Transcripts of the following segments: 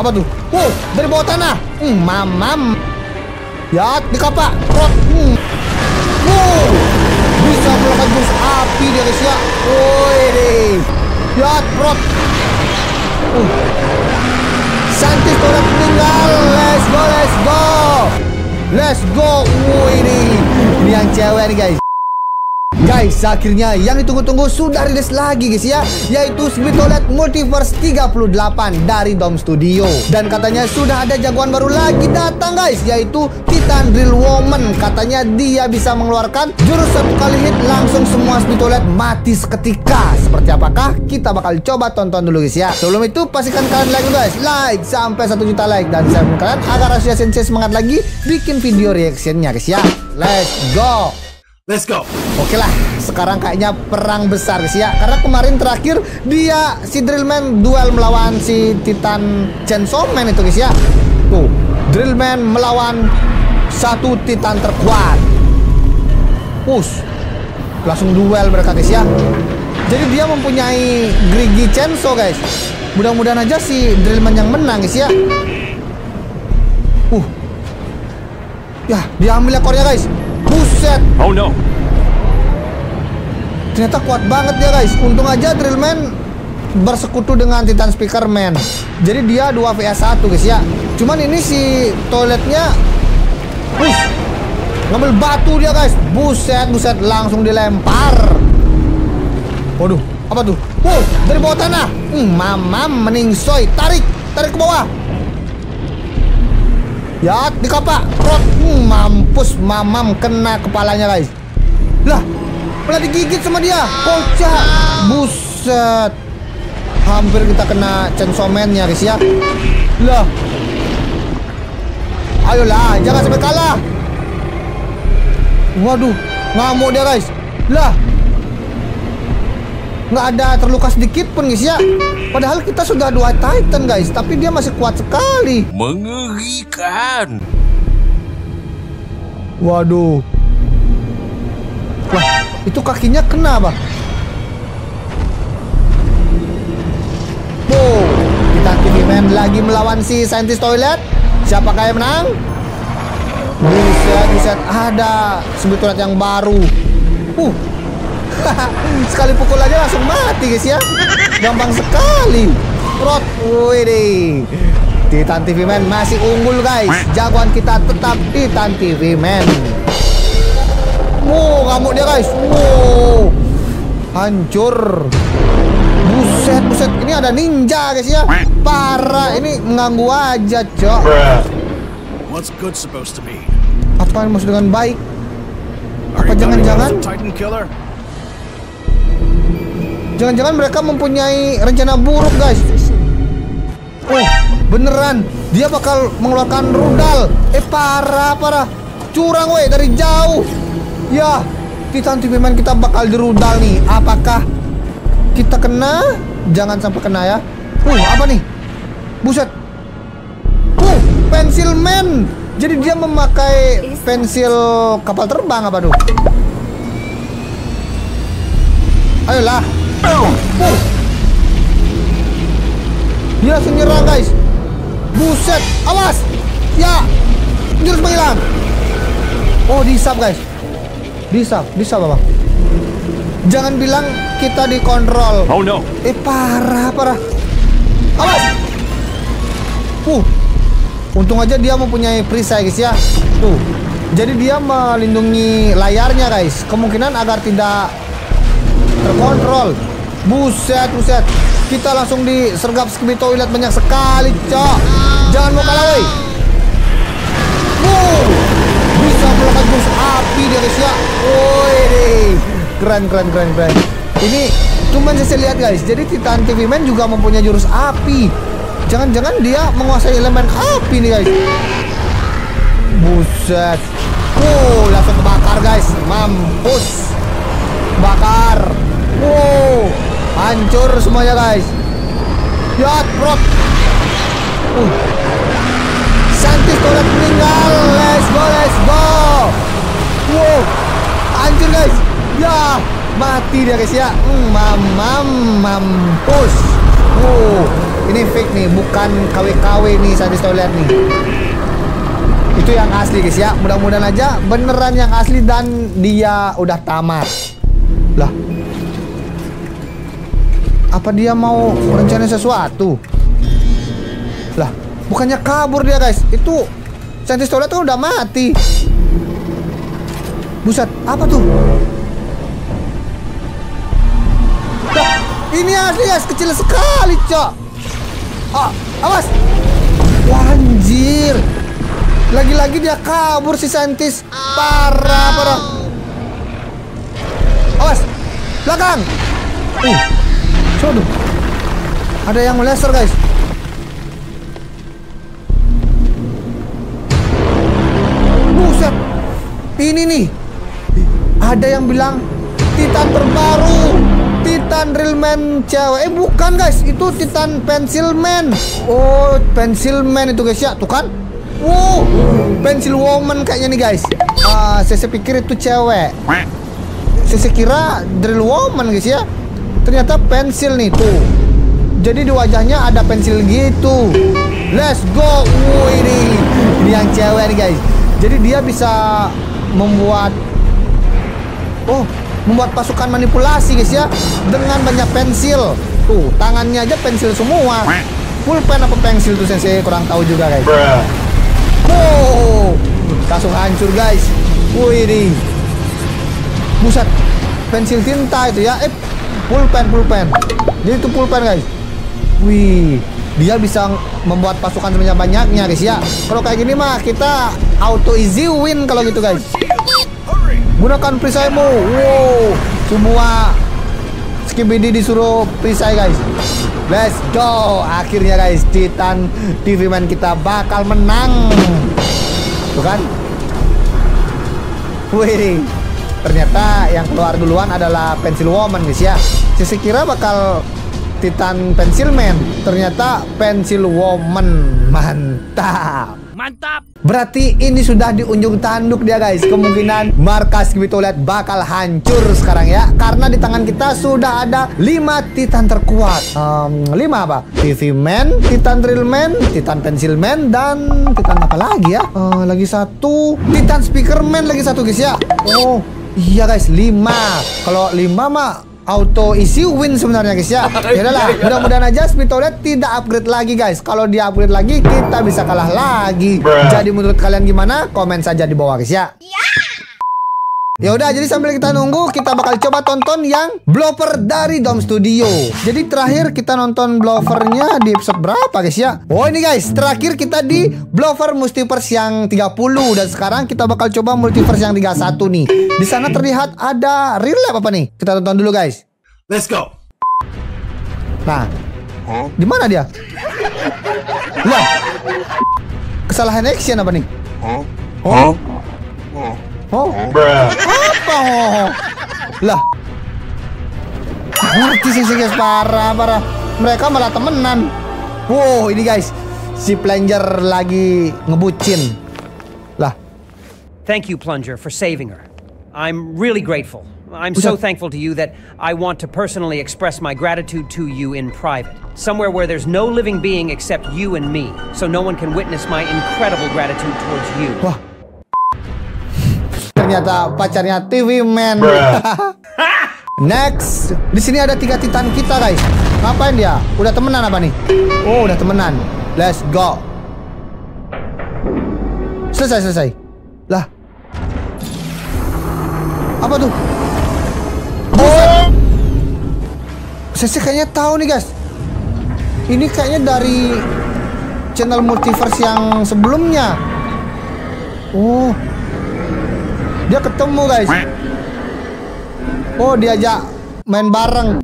Apa tuh? Dari bawah tanah. Mamam. Ya, dikapak. Prot. Bisa melakukan jurus api dia guys ya. Woi deh. Ya, prot. Santis toilet meninggal. Let's go, let's go. Let's go. Woi deh. Ini yang cewek nih guys. Guys, akhirnya yang ditunggu-tunggu sudah rilis lagi guys ya, yaitu Speed Toilet Multiverse 38 dari Dom Studio. Dan katanya sudah ada jagoan baru lagi datang guys, yaitu Titan Drill Woman. Katanya dia bisa mengeluarkan jurus satu kali hit langsung semua Speed Toilet mati seketika. Seperti apakah? Kita bakal coba tonton dulu guys ya. Sebelum itu pastikan kalian like guys, like sampai 1 juta like. Dan saya minta kalian agar Asia Sensei semangat lagi bikin video reactionnya guys ya. Let's go. Let's go. Oke lah, sekarang kayaknya perang besar guys ya. Karena kemarin terakhir dia si Drillman duel melawan si Titan Chainsaw Man itu guys ya. Tuh, Drillman melawan satu Titan terkuat. Langsung duel mereka guys ya. Jadi dia mempunyai Grigi Chainsaw guys. Mudah-mudahan aja si Drillman yang menang guys ya. Ya, dia ambil ekornya guys. Buset. Oh no. Ternyata kuat banget dia guys. Untung aja Drillman bersekutu dengan Titan Speakerman. Jadi dia 2 vs 1 guys ya. Cuman ini si toiletnya ngambil batu dia guys. Buset, buset, langsung dilempar. Waduh, apa tuh? Dari bawah tanah. Mamam meningsoy. Tarik ke bawah. Ya, dikapak. Prot. Mampus, mamam kena kepalanya guys. Lah, malah digigit sama dia. Kocak. Buset. Hampir kita kena Chainsaw Man-nya guys ya. Lah. Ayolah, jangan sampai kalah. Waduh, ngamuk dia guys. Lah. Nggak ada terluka sedikit pun guys ya. Padahal kita sudah 2 Titan guys, tapi dia masih kuat sekali. Mengerikan. Waduh. Wah, itu kakinya kena apa? Titan TV Man lagi melawan si Scientist Toilet. Siapakah yang menang? Buset, ada Speed Toilet yang baru. Sekali pukul aja langsung mati guys ya. Gampang sekali. Prot. Wih, Titan TV Man masih unggul guys. Jagoan kita tetap Titan TV Man. Ngamuk dia guys. Hancur. Buset. Ini ada ninja guys ya. Parah. Ini mengganggu aja cok. What's good supposed to be? Apa yang maksud dengan baik? Apa jangan-jangan Jangan-jangan mereka mempunyai rencana buruk guys. Beneran dia bakal mengeluarkan rudal. Parah. Curang weh dari jauh. Ya, Titan TV Man kita bakal dirudal nih. Apakah kita kena? Jangan sampai kena ya. Apa nih? Buset. Pensil Man. Jadi dia memakai pensil kapal terbang apa tuh? Ayolah. Dia langsung nyerang guys. Buset, awas. Ya, jurus menghilang. Disap guys. Disap apa? Jangan bilang kita dikontrol. Oh no. Parah. Awas. Untung aja dia mempunyai perisai guys ya. Tuh. Jadi dia melindungi layarnya guys. Kemungkinan agar tidak terkontrol. Buset. Kita langsung disergap Speed Toilet banyak sekali, cok. Jangan mau kalah, woi. Bisa melakukan jurus api dia, guys ya. Woi, keren. Ini cuman saya lihat, guys. Jadi Titan TV Man juga mempunyai jurus api. Jangan-jangan dia menguasai elemen api nih, guys. Buset. Langsung kebakar, guys. Mampus. Bakar. Hancur semuanya guys. Ya, prot. Santis Toilet meninggal. Let's go. Hancur guys. Ya, mati dia guys ya. Mampus. Ini fake nih, bukan KW-KW nih Scientist Toilet nih. Itu yang asli guys ya. Mudah-mudahan aja beneran yang asli dan dia udah tamat. Lah, apa dia mau rencana sesuatu? Lah, bukannya kabur dia guys. Itu Scientist Toilet kan udah mati. Buset, apa tuh? Lah, ini asli guys, kecil sekali cok. Oh, awas. Wah, anjir. Lagi-lagi dia kabur si Scientist. Parah. Awas. Belakang. Waduh. Ada yang meleser guys. Buset. Ini nih. Ada yang bilang Titan terbaru, Titan Real Man cewek. Bukan guys, itu Titan Pencil Man. Oh, Pencil Man itu guys ya. Tuh kan. Wow, Pencil Woman kayaknya nih guys. Saya pikir itu cewek. Saya kira Drill Woman guys ya. Ternyata pensil nih tuh. Jadi di wajahnya ada pensil gitu. Let's go. Ini yang cewek nih guys. Jadi dia bisa membuat pasukan manipulasi guys ya, dengan banyak pensil. Tuh, tangannya aja pensil semua. Pulpen apa pensil tuh saya kurang tahu juga guys. Langsung hancur guys. Wih, buset, pensil tinta itu ya. Pulpen. Jadi itu pulpen guys. Wih, dia bisa membuat pasukan sebanyak-banyaknya guys ya. Kalau kayak gini mah kita auto easy win kalau gitu guys. Gunakan perisaimu. Wow, semua skibidi disuruh perisai guys. Let's go. Akhirnya guys, Titan TV Man kita bakal menang. Tuh kan. Wih, ternyata yang keluar duluan adalah Pencil Woman guys ya. Saya kira bakal Titan Pencil Man, ternyata Pencil Woman. Mantap. Berarti ini sudah di ujung tanduk dia guys. Kemungkinan markas Skibidi Toilet bakal hancur sekarang ya, karena di tangan kita sudah ada 5 Titan terkuat. 5 apa? TV Man, Titan Drill Man, Titan Pencil Man, dan Titan apa lagi ya? Lagi satu Titan Speaker Man, lagi satu guys ya. Oh iya guys, 5. Kalau 5 mah auto isi win sebenarnya guys ya. Yaudahlah, mudah-mudahan aja Skibidi Toilet tidak upgrade lagi guys. Kalau dia upgrade lagi, kita bisa kalah lagi. Jadi menurut kalian gimana? Komen saja di bawah guys ya. Ya udah, jadi sambil kita nunggu, kita bakal coba tonton yang blooper dari Dom Studio. Jadi terakhir kita nonton bloopernya di episode berapa guys ya? Oh ini guys, terakhir kita di blooper multiverse yang 30, dan sekarang kita bakal coba multiverse yang 31 nih. Di sana terlihat ada real life apa nih? Kita tonton dulu guys. Let's go. Nah, di mana dia? Lah, kesalahan action apa nih? Apa? Lah, ngerti sih guys, parah. Mereka malah temenan. Wow, ini guys, si Plunger lagi ngebucin. Lah. Thank you, Plunger, for saving her. I'm really grateful. I'm so thankful to you that I want to personally express my gratitude to you in private. Somewhere where there's no living being except you and me, so no one can witness my incredible gratitude towards you. Wah. Ternyata pacarnya TV Man. Next, di sini ada 3 Titan kita guys. Ngapain dia? Udah temenan apa nih? Oh, udah temenan. Let's go. Selesai. Lah, apa tuh? Oh, saya kayaknya tahu nih guys. Ini kayaknya dari channel multiverse yang sebelumnya. Oh, dia ketemu guys. Oh, diajak main bareng.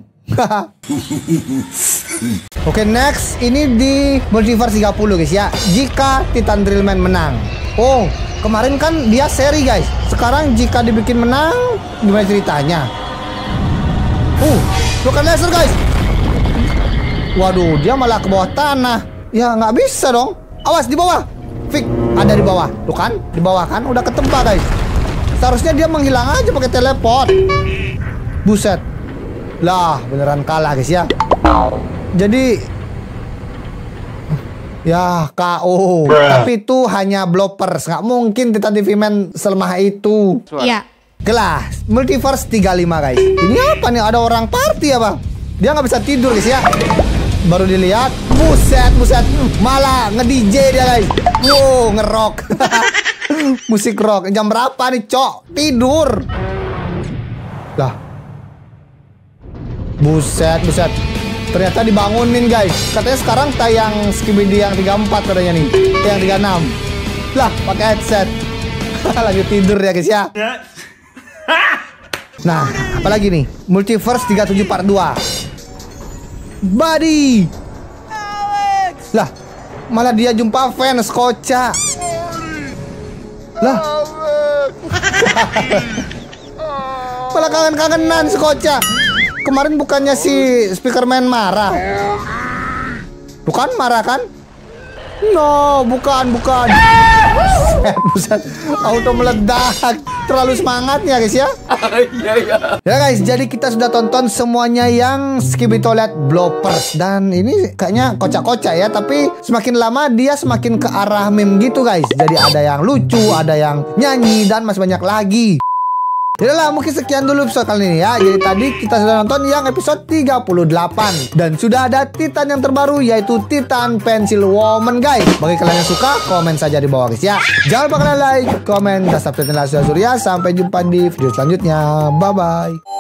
Oke, next. Ini di multiverse 30 guys ya. Jika Titan Drill Man menang. Oh, kemarin kan dia seri guys. Sekarang jika dibikin menang, gimana ceritanya? Bukan laser guys. Waduh, dia malah ke bawah tanah. Ya nggak bisa dong. Awas di bawah. Fik, ada di bawah. Tuh kan, di bawah kan udah ketempa guys. Seharusnya dia menghilang aja pakai teleport. Buset. Lah, beneran kalah guys ya. Jadi Ya, KO. Tapi itu hanya bloopers. Nggak mungkin Titan TV Man selemah itu. Iya. Kelas Multiverse 35 guys. Ini apa nih? Ada orang party apa? Dia nggak bisa tidur guys ya. Baru dilihat, buset. Malah nge-DJ dia guys. Wow, ngerok. Musik rock. Jam berapa nih, Cok? Tidur. Lah. Buset. Ternyata dibangunin guys. Katanya sekarang tayang Skibidi yang 34 katanya nih. Yang 36. Lah, pakai headset. Lagi tidur ya guys ya. Nah, apalagi nih? Multiverse 37 part 2. Buddy. Lah, malah dia jumpa fans kocak. Lah. Malah kangen-kangenan si kocak. Kemarin bukannya si Speakerman marah? Bukan marah kan? No, bukan. Buset, auto meledak. Terlalu semangatnya guys ya. Ya guys, jadi kita sudah tonton semuanya yang Skibidi Toilet bloopers. Dan ini kayaknya kocak-kocak ya. Tapi semakin lama dia semakin ke arah meme gitu guys. Jadi ada yang lucu, ada yang nyanyi, dan masih banyak lagi. Yaudah, mungkin sekian dulu episode kali ini ya. Jadi tadi kita sudah nonton yang episode 38. Dan sudah ada Titan yang terbaru, yaitu Titan Pencil Woman guys. Bagi kalian yang suka, komen saja di bawah guys ya. Jangan lupa kalian like, komen, dan subscribe channel Surya. Sampai jumpa di video selanjutnya. Bye-bye.